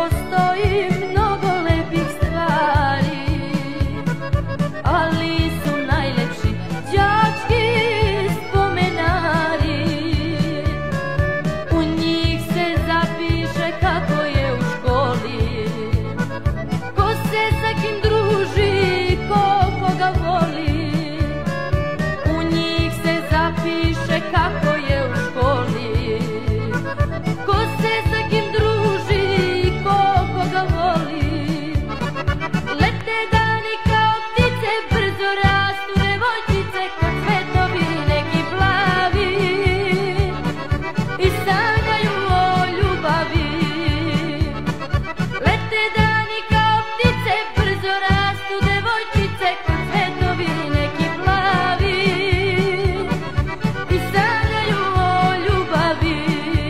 postoji mnogo lepih stvari, ali su najlepši đački spomenari. U njih se zapiše kako je u školi, ko se sa kim druži, ko koga voli. U njih se zapiše kako je u školi, ko se sa kim druži, ko koga voli. Lete dani kao ptice, brzo rastu devojčice, kod cvetovi neki plavi i sanjaju o ljubavi. Lete dani kao ptice, brzo rastu devojčice, kod cvetovi neki plavi i sanjaju o ljubavi.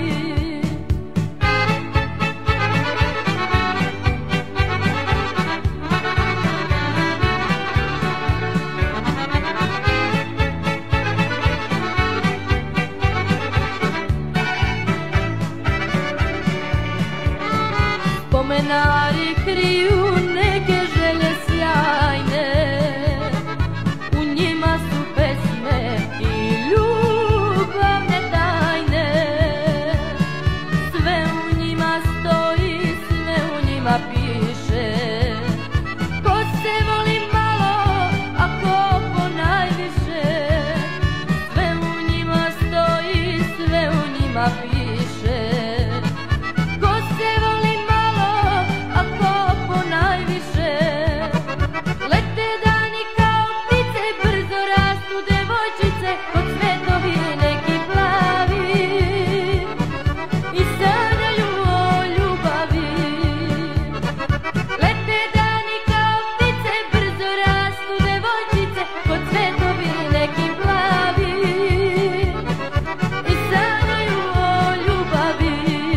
Spomenari kriju neke želje sjajne, u njima su pesme i ljubavne tajne. Sve u njima stoji, sve u njima piše, ko se voli malo, a ko ponajviše. Sve u njima stoji, sve u njima piše, ko se voli malo, a ko ponajviše. Lete dani kao ptice, brzo rastu devojčice, kod cvetovi neki plavi i sanjaju o ljubavi. Lete dani kao ptice, brzo rastu devojčice, kod cvetovi neki plavi i sanjaju o ljubavi.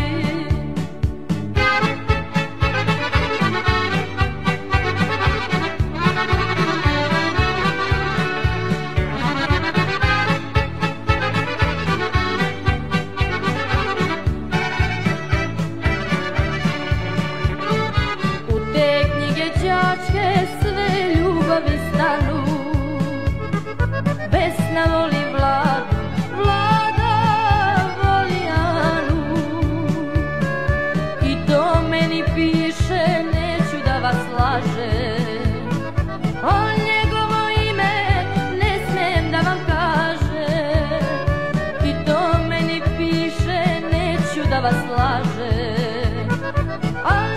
U te knjige đačke sve ljubavi stanu. Vesna voli Vladu, Vlada voli Anu. I to meni piše, neću da vas lažem, o njegovo ime ne smem da vam kažem. I to meni piše, neću da vas lažem,